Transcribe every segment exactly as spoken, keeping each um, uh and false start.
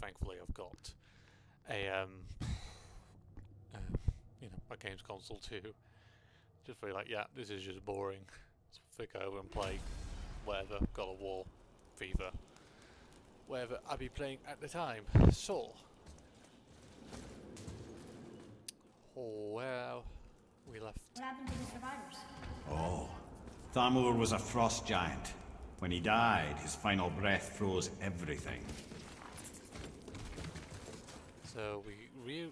thankfully I've got a um, uh, you know, a games console too. Just feel like, yeah, this is just boring. So flick over and play whatever, God of War, FIFA, whatever I'd be playing at the time. So, oh, where we left. What happened to the survivors? Oh, Thamur was a frost giant. When he died, his final breath froze everything. So we re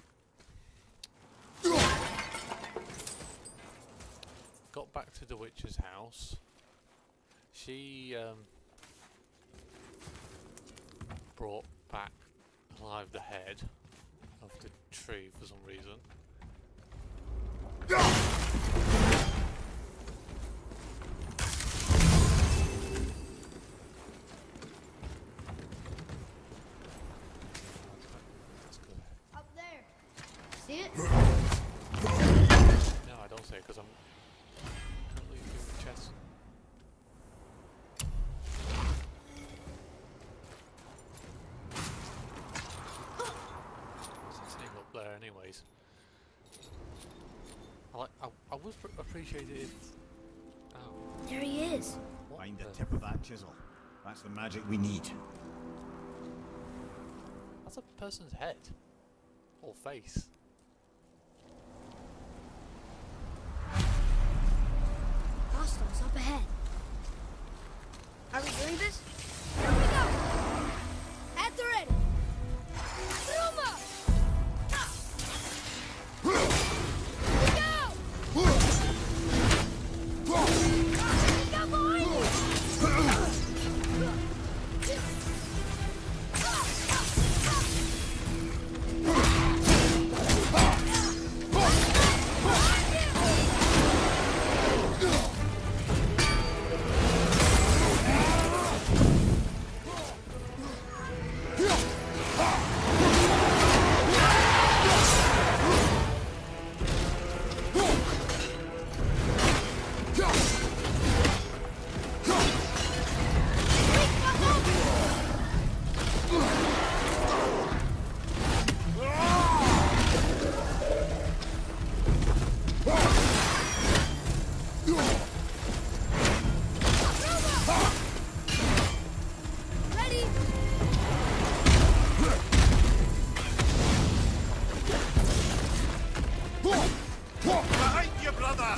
got back to the witch's house. She um, brought back alive the head of the tree for some reason. That's good. Up there. See it? No, I don't say it because I'm currently doing chess. It's sitting up there, anyways. I like. I, I would pr appreciate it if. Oh, There he is. what Find the the- tip of that chisel. That's the magic we need. That's a person's head or face. Hostiles up ahead. Are we doing this? Here we go! At the ready! Ruma! Here we go! He got behind you! Ready? Behind you, brother!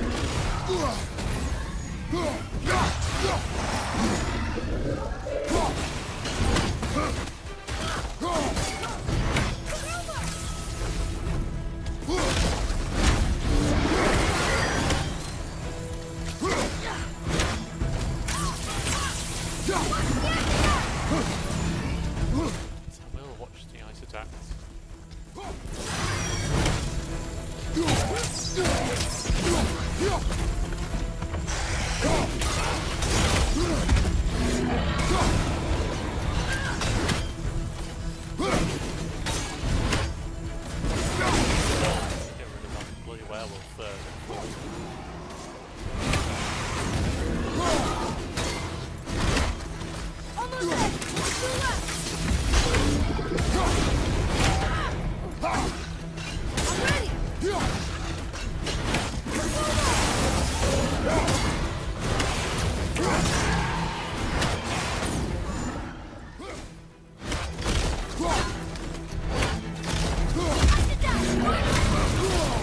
So we'll watch the ice attacks. Get rid of that bloody werewolf first. Almost there! Two left! I'm ready! Ice attack!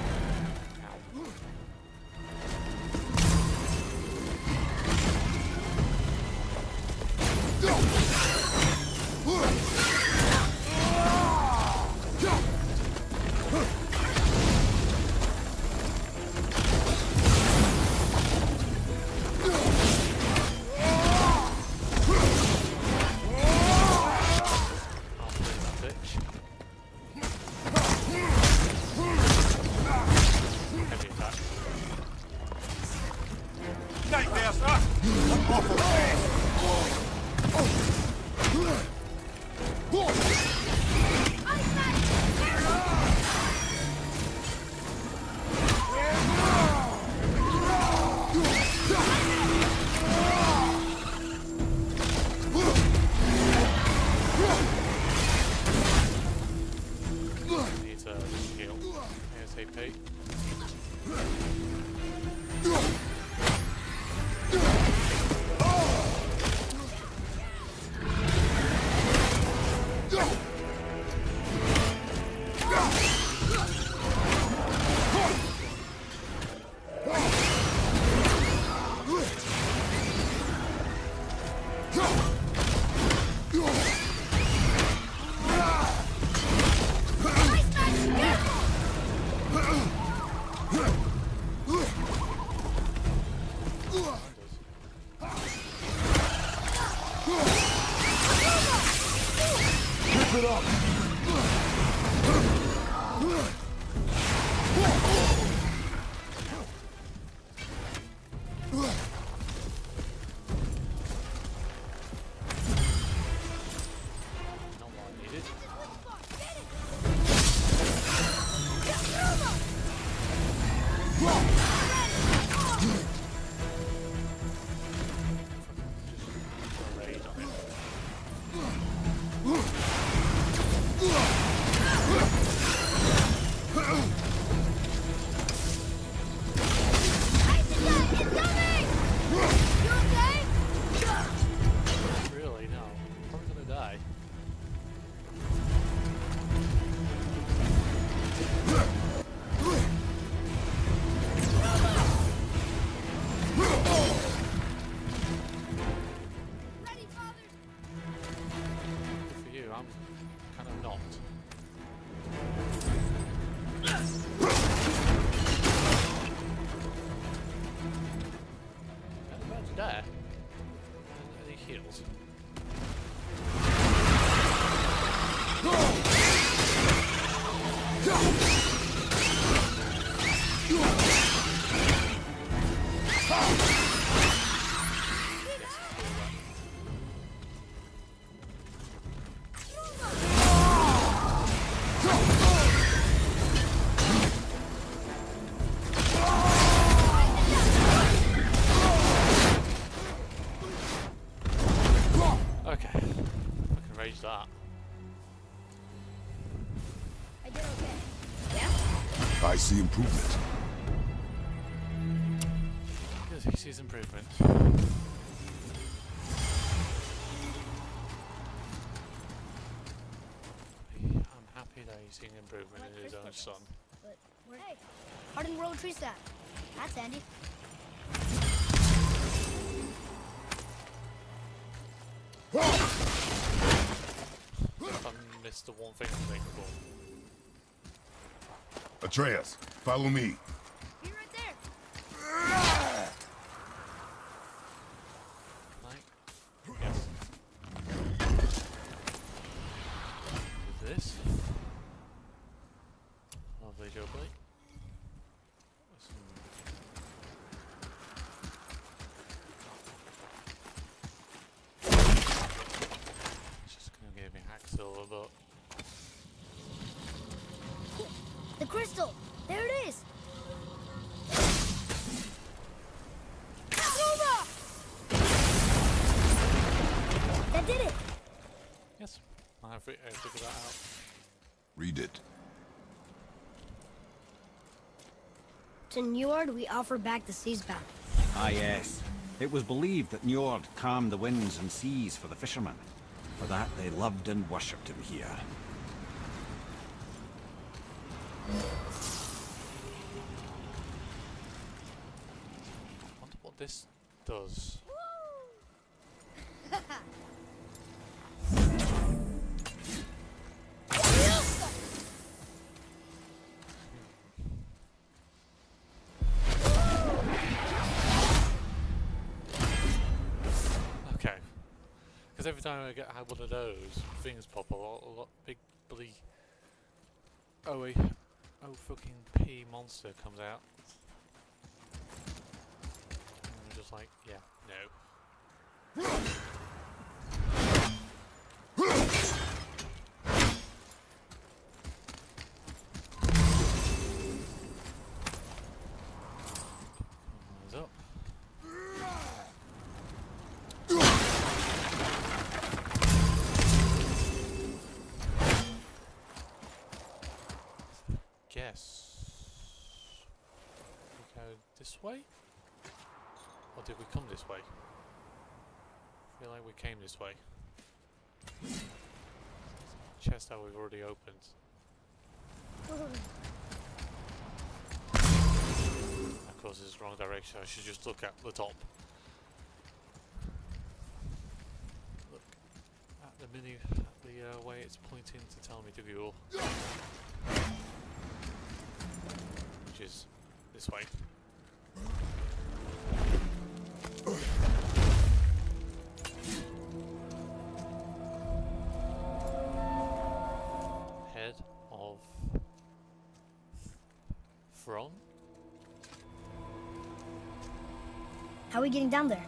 I'll play that bitch. Heavy attack. Nightmare, sir! Awful face! Ice attack! Keep it up! Not what I needed. Just raid on it. Really? No. I'm probably gonna die. Ready, father. Good for you, I'm kind of not. I'm about to die. And he heals. Okay, I can rage that. I did okay. Yeah? I see improvement. Good, he sees improvement. I'm happy that he's seeing improvement in his own son. But where? Hey, hardened road tree sap. That's handy. I missed the one thing I'm thankful for. Atreus, follow me. Be right there. Like, yes. With this. Lovely jubbly. Some just gonna give me hack silver, but The crystal. There it is. Silver! That did it. yes, I have fi- I figured that out. Read it. To Njord, we offer back the seas bound. Ah, yes. It was believed that Njord calmed the winds and seas for the fishermen. For that, they loved and worshipped him here. I wonder what this does. Okay. Because every time I get had one of those, things pop a lot, a lot big bloody oh wait, oh fucking P monster comes out. And I'm just like, yeah, no. Eyes up. Guess we go this way? Or did we come this way? I feel like we came this way. Chest that we've already opened. Of course it's the wrong direction, I should just look at the top. Look at the menu, at the uh, way it's pointing to tell me to go. Which is this way. from? How are we getting down there?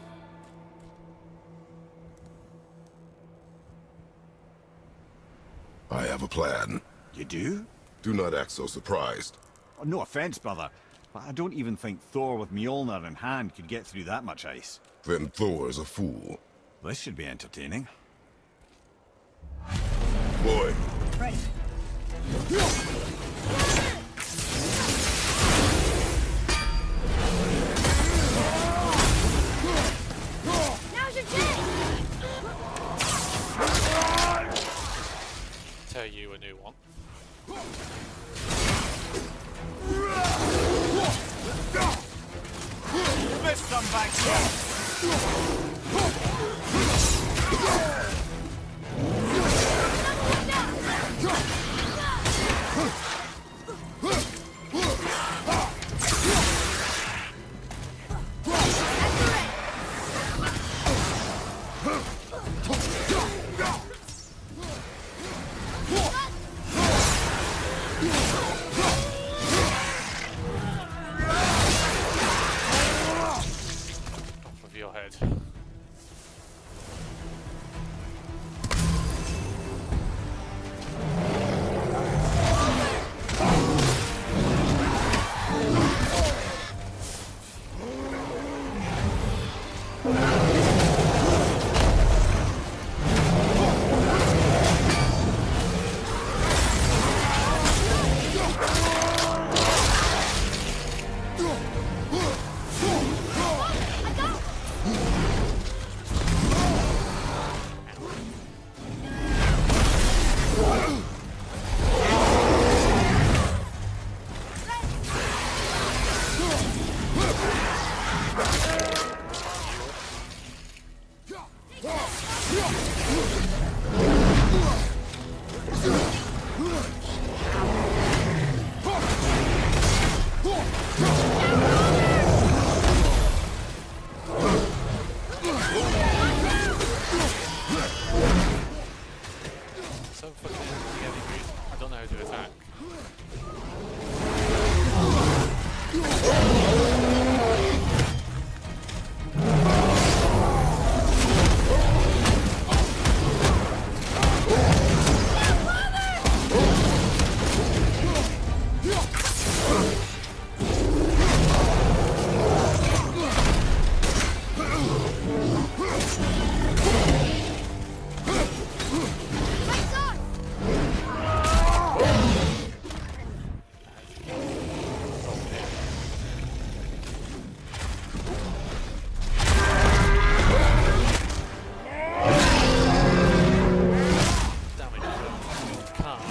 I have a plan. You do? Do not act so surprised. Oh, no offense, brother, but I don't even think Thor with Mjolnir in hand could get through that much ice. Then Thor is a fool. This should be entertaining. Boy, Ready. Now's your chance! Tell you a new one. Let's come back here! Off of your head. So fucking heavy breathing. I don't know how to attack. Damage. Can't.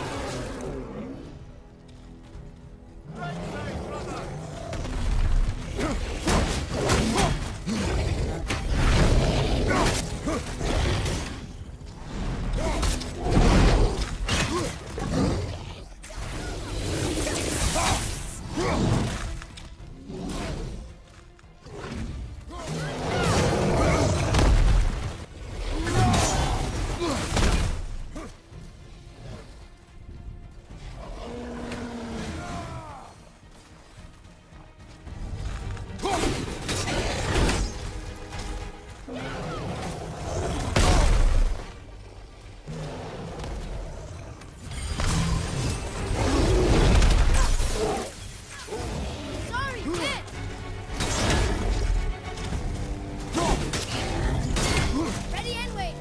Sorry, hit! Ready and wait!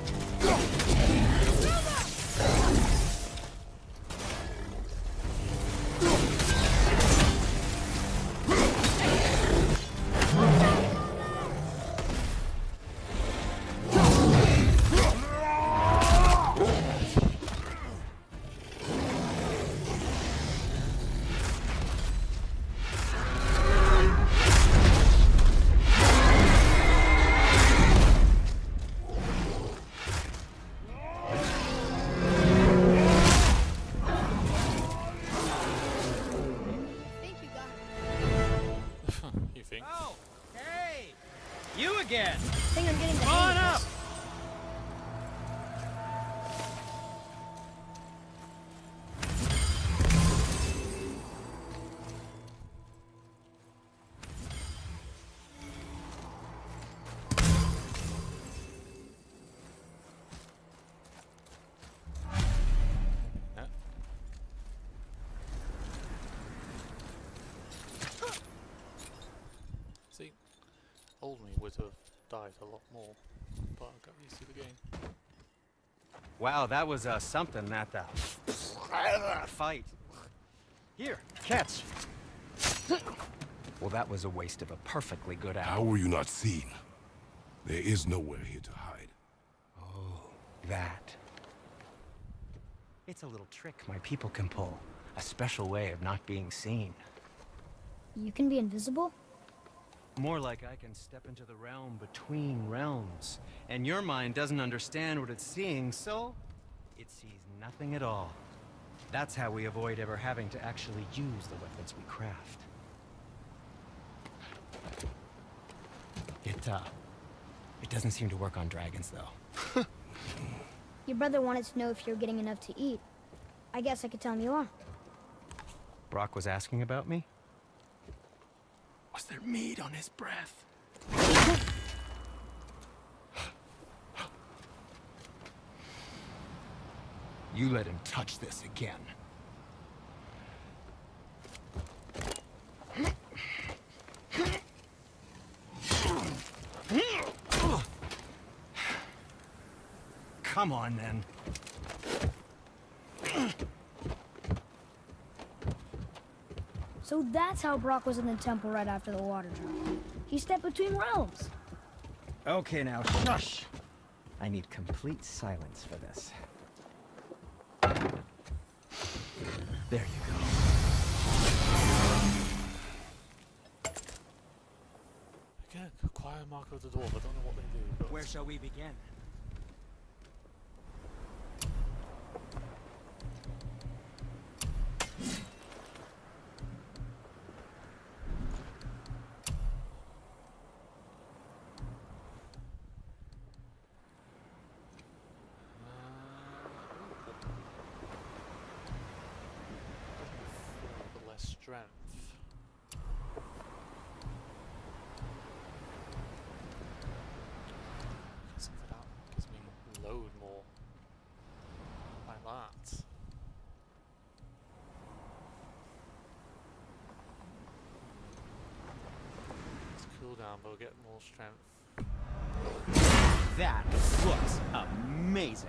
Think you got it. You think? Oh, hey! You again! I think I'm getting the Come on hang of up! this. old me would have died a lot more, but I got used to the game. Wow, that was uh, something, that the fight. Here, catch. Well, that was a waste of a perfectly good How hour. were you not seen? There is nowhere here to hide. Oh, that. It's a little trick my people can pull. A special way of not being seen. You can be invisible? More like I can step into the realm between realms. And your mind doesn't understand what it's seeing, so it sees nothing at all. That's how we avoid ever having to actually use the weapons we craft. It, uh... It doesn't seem to work on dragons, though. Your brother wanted to know if you're getting enough to eat. I guess I could tell him you are. Brock was asking about me? Was there meat on his breath? You let him touch this again. Come on, then. So that's how Brock was in the temple right after the water drop. He stepped between realms. Okay, now, shush! I need complete silence for this. There you go. Again, acquire Mark of the Dwarf. I don't know what they do, but Where shall we begin? but less strength. Something that gives me load more. Like that. It's cooldown, but we'll get more strength. That looks amazing.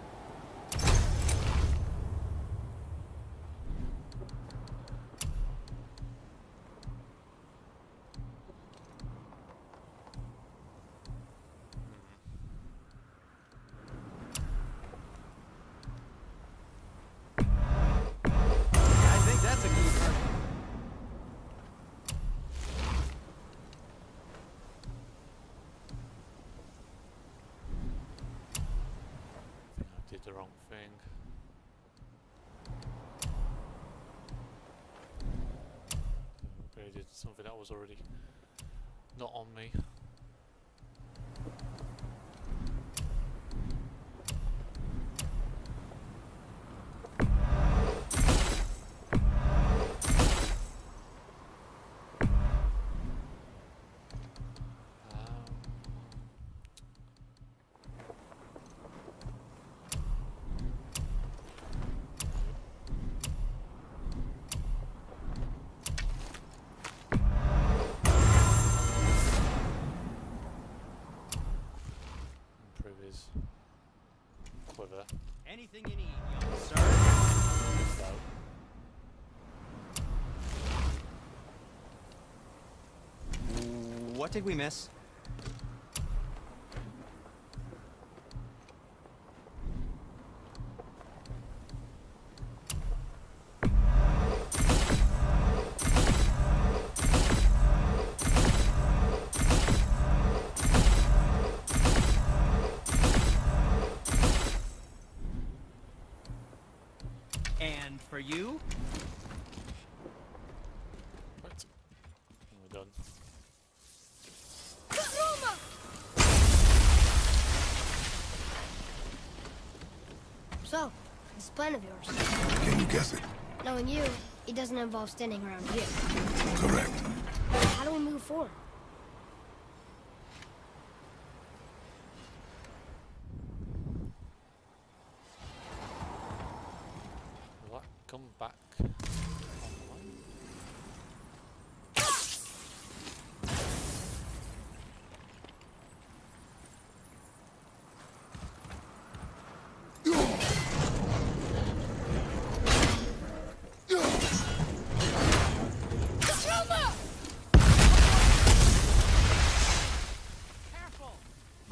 I think that's a keeper. I think I did the wrong thing. Upgraded something that was already not on me. Improve his quiver. Anything you need, young sir. So, What did we miss? And for you? right. We're done. So, this plan of yours. Can you guess it? Knowing you, it doesn't involve standing around here. Correct. How do we move forward? Will that come back online?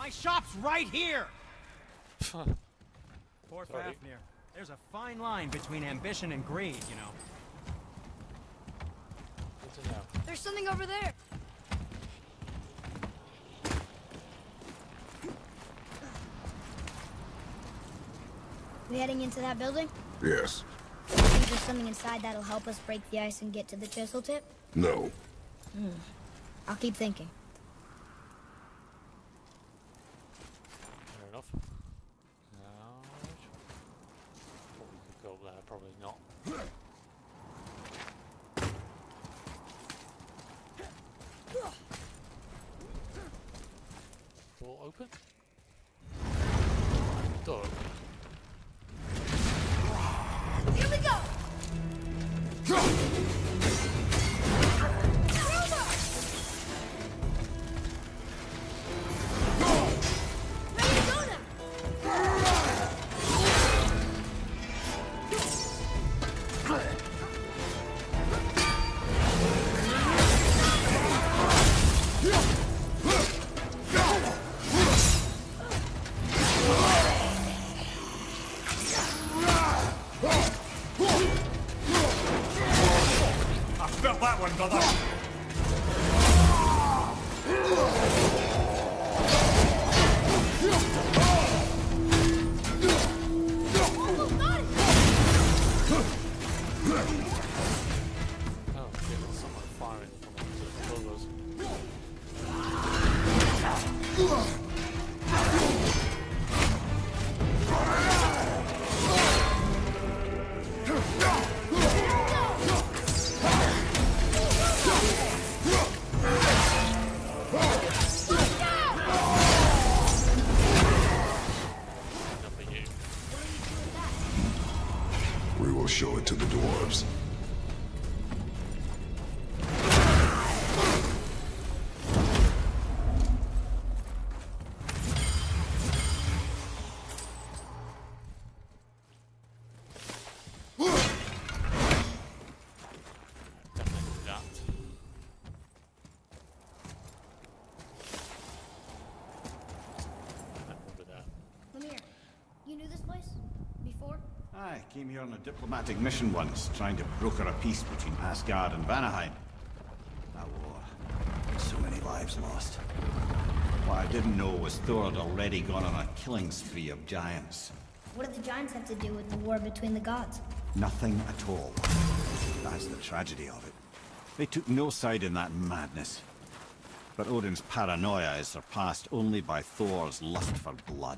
My shop's right here! Poor Sorry. Fafnir. There's a fine line between ambition and greed, you know. Good to know. There's something over there. We heading into that building? Yes. Think there's something inside that'll help us break the ice and get to the chisel tip? No. Hmm. I'll keep thinking. Fair enough. No. Probably could go up there, probably not. Door open? Door open. Here we go! Show it to the dwarves. Definitely that. Over there. Lemire, you knew this place? Before? I came here on a diplomatic mission once, trying to broker a peace between Asgard and Vanaheim. That war. So many lives lost. What I didn't know was Thor had already gone on a killing spree of giants. What did the giants have to do with the war between the gods? Nothing at all. That's the tragedy of it. They took no side in that madness. But Odin's paranoia is surpassed only by Thor's lust for blood.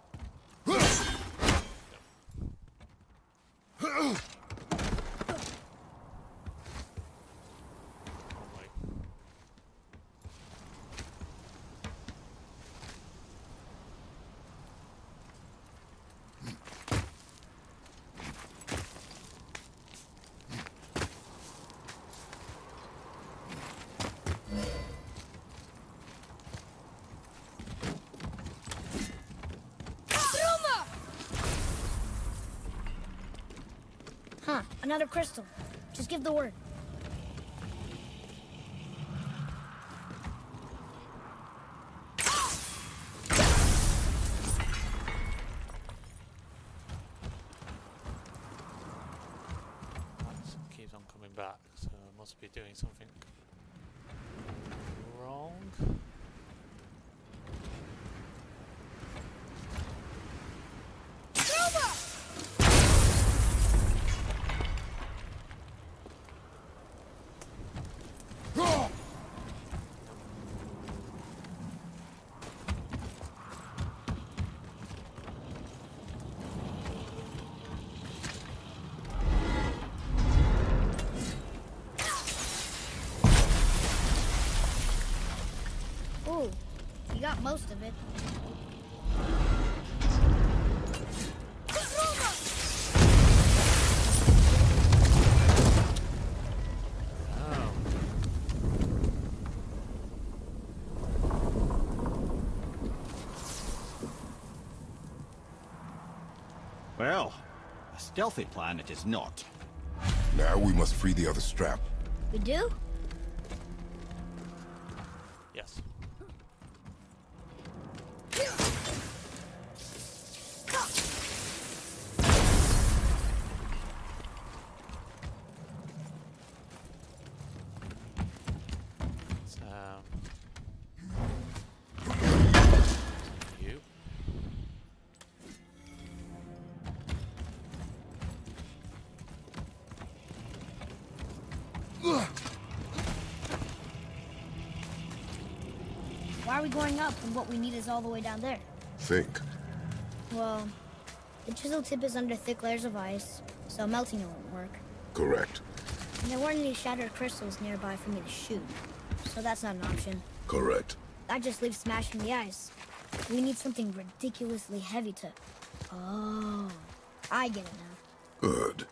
Huh, another crystal. Just give the word. That keeps on coming back, so I must be doing something wrong. Ooh, you got most of it. Well, a stealthy plan it is not. Now we must free the other strap. We do? Yes. Here! Why are we going up when what we need is all the way down there? Think. Well, the chisel tip is under thick layers of ice, so melting it won't work. Correct. And there weren't any shattered crystals nearby for me to shoot, so that's not an option. Correct. That just leaves smashing the ice. We need something ridiculously heavy to... Oh, I get it now. Good.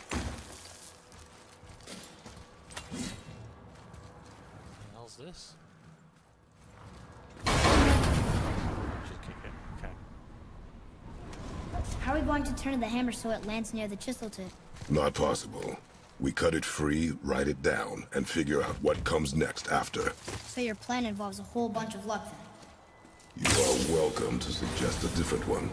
What the hell's this? Just kick it. Okay. How are we going to turn the hammer so it lands near the chisel tip? Not possible. We cut it free, write it down, and figure out what comes next after. So your plan involves a whole bunch of luck then? You are welcome to suggest a different one.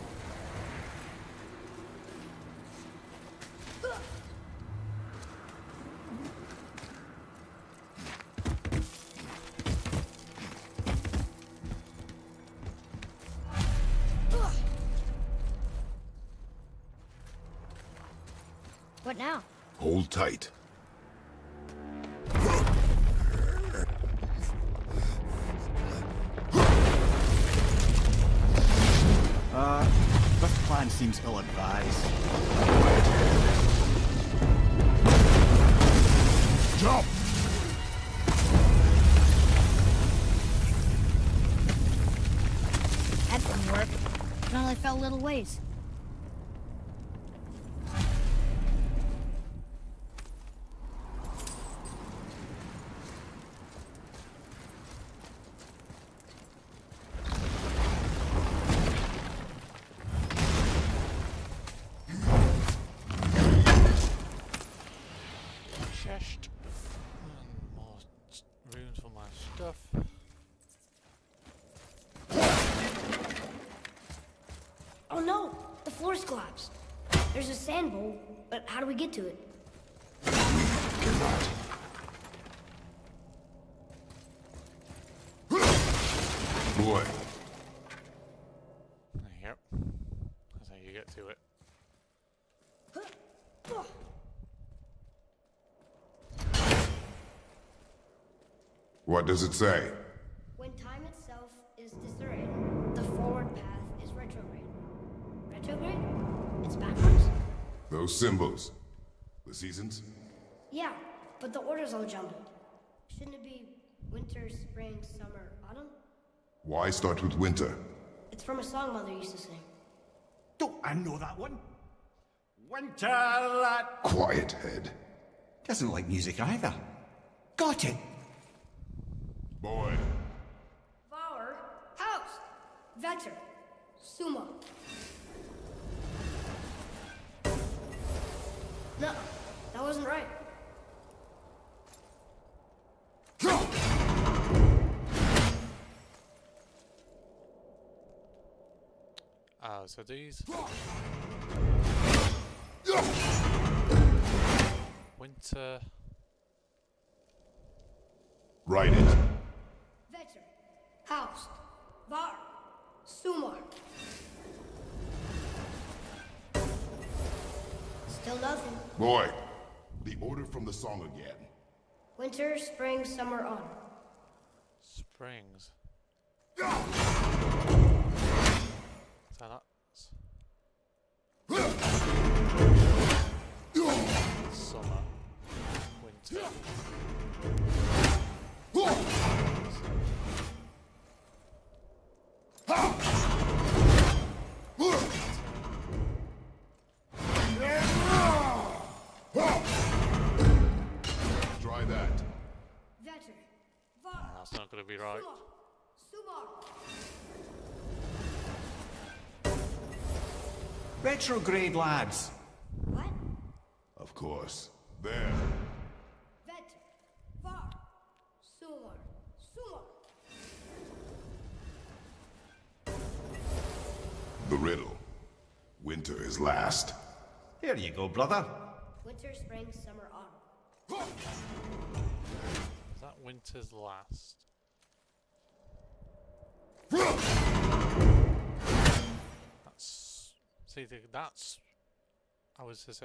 What now? Hold tight. Uh, this plan seems ill-advised. Jump! That didn't work. It only fell little ways. Chest. And more s- rooms for my stuff. Oh no! The floor's collapsed. There's a sand bowl, but how do we get to it? Cannot. Boy, Yep. That's how you get to it. what does it say? When time itself is disoriented, the forward path is retrograde. Retrograde? It's backwards? Those symbols. The seasons? Yeah, but the order's all jumbled. Shouldn't it be winter, spring, summer, autumn? Why start with winter? It's from a song Mother used to sing. Don't I know that one? Winter lad. Quiet, head. Doesn't like music either. Got it. Boy. Bauer, House, Vetter, Suma. No, that wasn't right. Oh, so these winter. Write it. Vetter, House, Var, Sumar. Still nothing. Boy, the order from the song again. Winter, spring, summer, autumn. Springs. So that's summer, winter. Try that. Vetter, Var, That's not going to be right. Sumar. Retrograde, lads. What? Of course. There. Vetter, Var, Sumar, Sumar. The riddle. Winter is last. Here you go, brother. Winter, spring, summer, autumn. Is that winter's last? That's see the, that's I was to say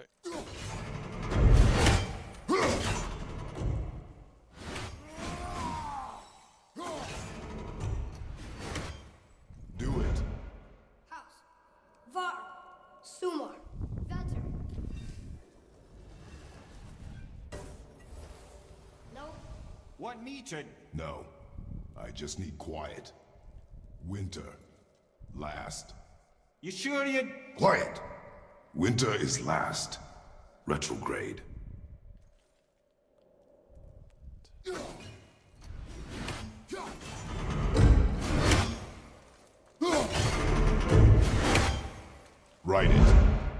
want me to... No. I just need quiet. Winter. Last. You sure you'd... Quiet! Winter is last. Retrograde. Write it.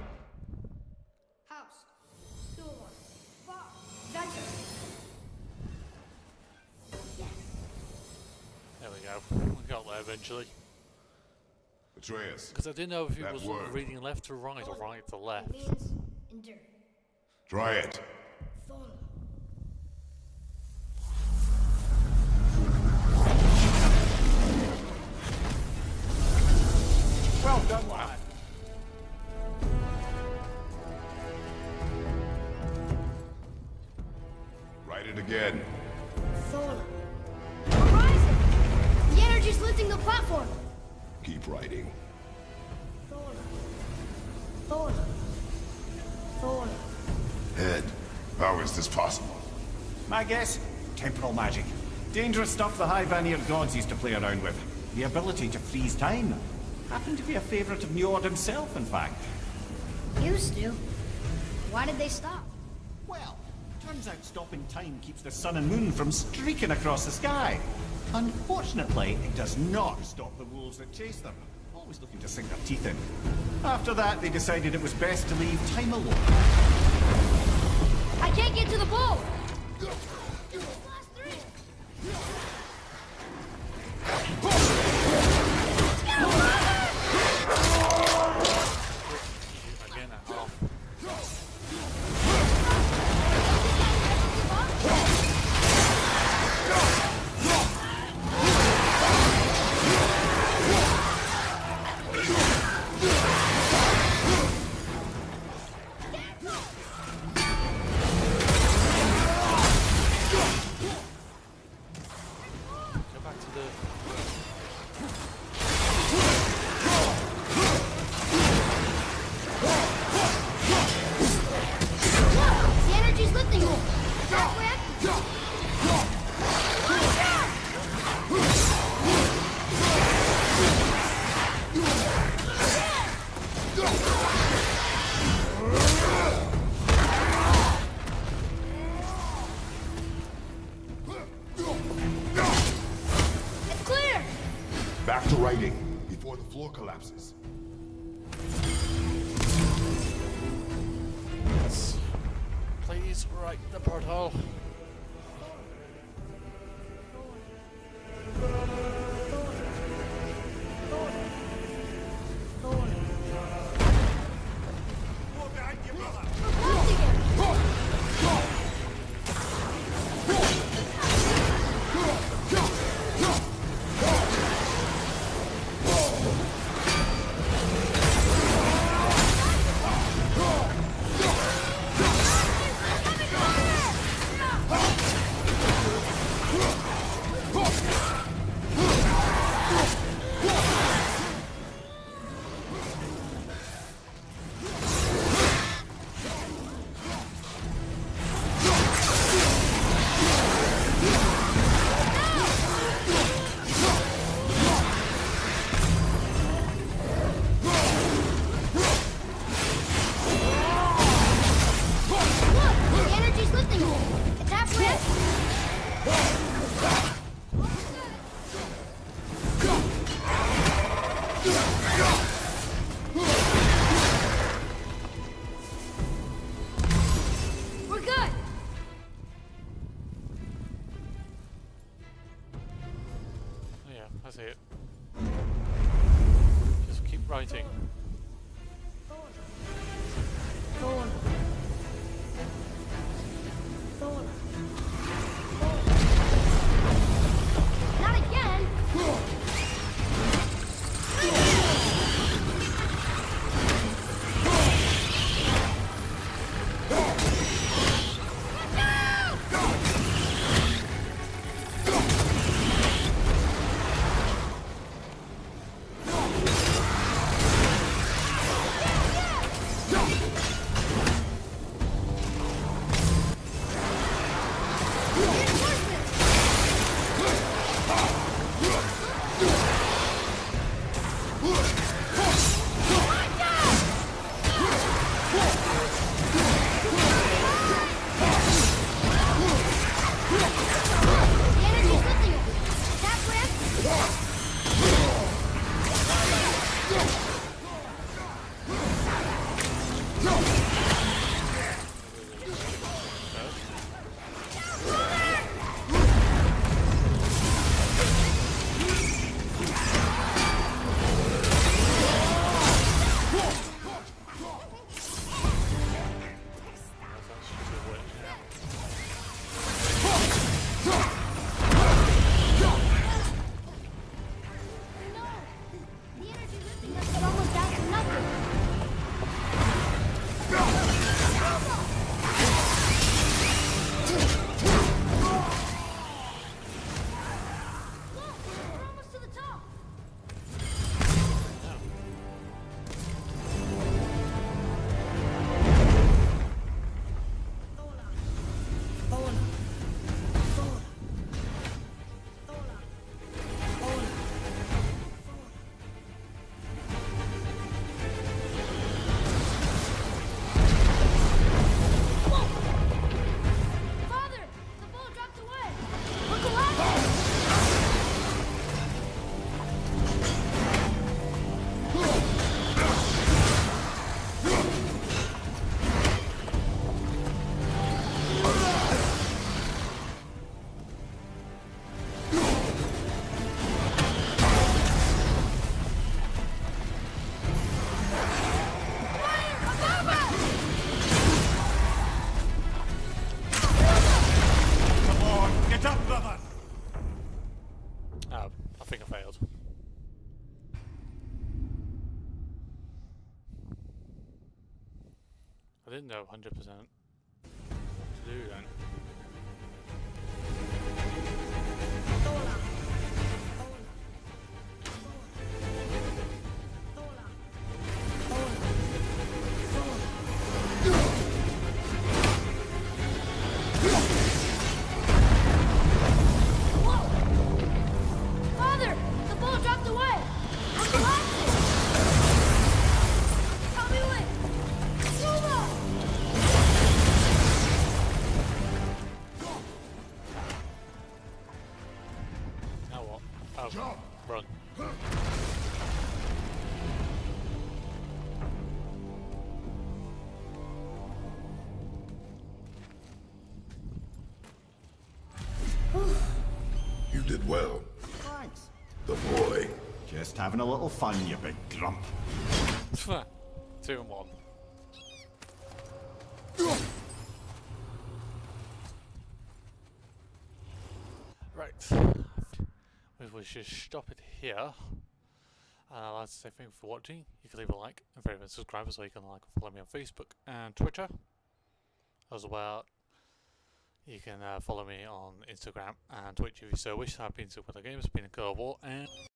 House. Door. Bar. Venture. Yes. There we go. We got there eventually. Atreus. Because I didn't know if it That was word. reading left to right or right to left. It means endure. Try it. Thorn. Well done, lad. Write it again. Thorn. Horizon! The energy's lifting the platform. Keep writing. Thorn. Thorn. Thorn. Head. How is this possible? My guess? Temporal magic. Dangerous stuff the High Vanir gods used to play around with. The ability to freeze time. Happened to be a favorite of Njord himself, in fact. Used to. Why did they stop? Well, turns out stopping time keeps the sun and moon from streaking across the sky. Unfortunately, it does not stop the wolves that chase them, always looking to sink their teeth in. After that, they decided it was best to leave time alone. I can't get to the bowl! Last three! Again at half. Go back to the... The energy's lifting me! It's halfway empty! It's clear! Back to writing, before the floor collapses. Yes. Please write the porthole. The energy's lifting me! It's halfway empty! We're good! Oh yeah, I see it. Just keep writing. Thorn. Thorn. Not again! I didn't know one hundred percent what to do then. Run. You did well. Thanks. The boy. Just having a little fun, you big grump. Two and one. Right. We should stop it here. And I'd like to say thank you for watching. You can leave a like and favorite subscribe so you can like and follow me on Facebook and Twitter. As well, you can uh, follow me on Instagram and Twitch if you so wish. I've been Super Games, been a Cold War, and